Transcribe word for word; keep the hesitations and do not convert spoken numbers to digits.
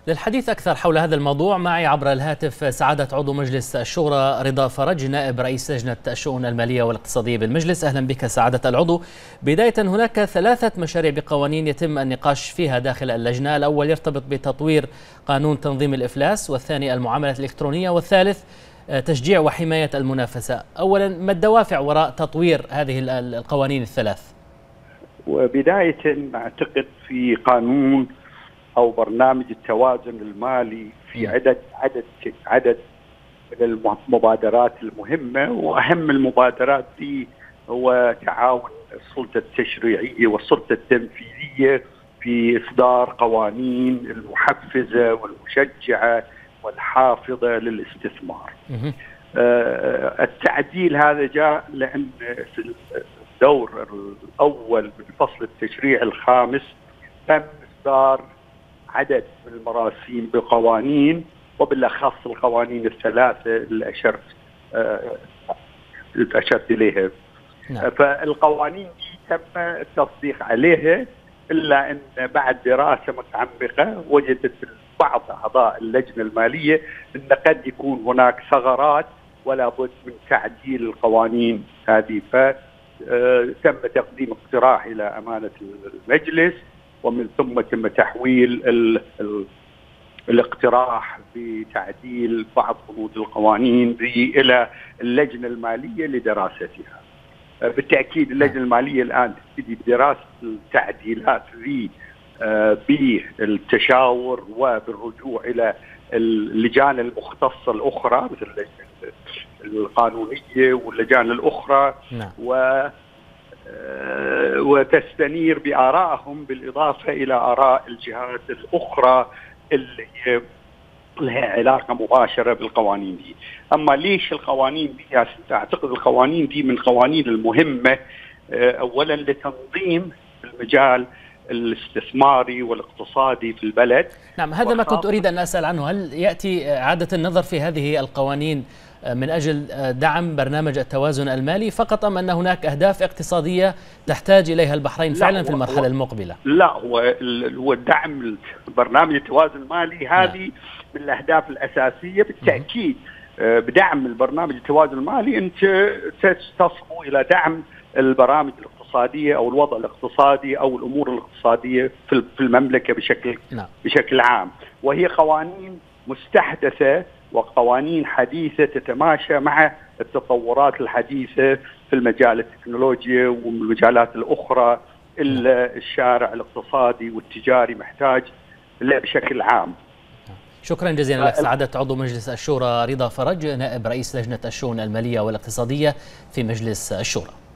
للحديث أكثر حول هذا الموضوع معي عبر الهاتف سعادة عضو مجلس الشورى رضا فرج نائب رئيس لجنة الشؤون المالية والاقتصادية بالمجلس. أهلا بك سعادة العضو. بداية، هناك ثلاثة مشاريع بقوانين يتم النقاش فيها داخل اللجنة. الأول يرتبط بتطوير قانون تنظيم الإفلاس، والثاني المعاملات الإلكترونية، والثالث تشجيع وحماية المنافسة. أولا، ما الدوافع وراء تطوير هذه القوانين الثلاث؟ وبداية أعتقد في قانون أو برنامج التوازن المالي في عدد عدد عدد من المبادرات المهمة، وأهم المبادرات دي هو تعاون السلطة التشريعية والسلطة التنفيذية في إصدار قوانين المحفزة والمشجعة والحافظة للاستثمار. آه التعديل هذا جاء لأن في الدور الأول من فصل التشريع الخامس تم إصدار عدد من المراسيم بقوانين، وبالأخص القوانين الثلاثة اللي أشرت آه أشرت إليها. نعم. فالقوانين دي تم التصديق عليها، إلا أن بعد دراسة متعمقة وجدت بعض أعضاء اللجنة المالية أن قد يكون هناك ثغرات ولا بد من تعديل القوانين هذه. فتم تقديم اقتراح إلى أمانة المجلس، ومن ثم تم تحويل ال ال الاقتراح بتعديل بعض بنود القوانين إلى اللجنة المالية لدراستها. بالتأكيد اللجنة المالية الآن تبتدي بدراسة التعديلات في بالتشاور وبالرجوع إلى اللجان المختصة الأخرى مثل اللجنة القانونية واللجان الأخرى. نعم. و وتستنير بآرائهم بالإضافة إلى آراء الجهات الأخرى اللي هي لها علاقة مباشرة بالقوانين دي. أما ليش القوانين دي؟ أعتقد القوانين دي من القوانين المهمة أولا لتنظيم المجال الاستثماري والاقتصادي في البلد. نعم، هذا ما كنت أريد أن أسأل عنه. هل يأتي إعادة النظر في هذه القوانين من أجل دعم برنامج التوازن المالي فقط، أم أن هناك أهداف اقتصادية تحتاج إليها البحرين فعلا في المرحلة المقبلة؟ لا، هو هو دعم برنامج التوازن المالي هذه لا. من الأهداف الأساسية. بالتأكيد بدعم البرنامج التوازن المالي أنت تصبو إلى دعم البرامج الاقتصادية أو الوضع الاقتصادي أو الأمور الاقتصادية في المملكة بشكل لا. بشكل عام، وهي قوانين مستحدثة وقوانين حديثة تتماشى مع التطورات الحديثة في المجال التكنولوجيا والمجالات الأخرى اللي الشارع الاقتصادي والتجاري محتاج له بشكل عام. شكرا جزيلا لك سعادة عضو مجلس الشورى رضا فرج نائب رئيس لجنة الشؤون المالية والاقتصادية في مجلس الشورى.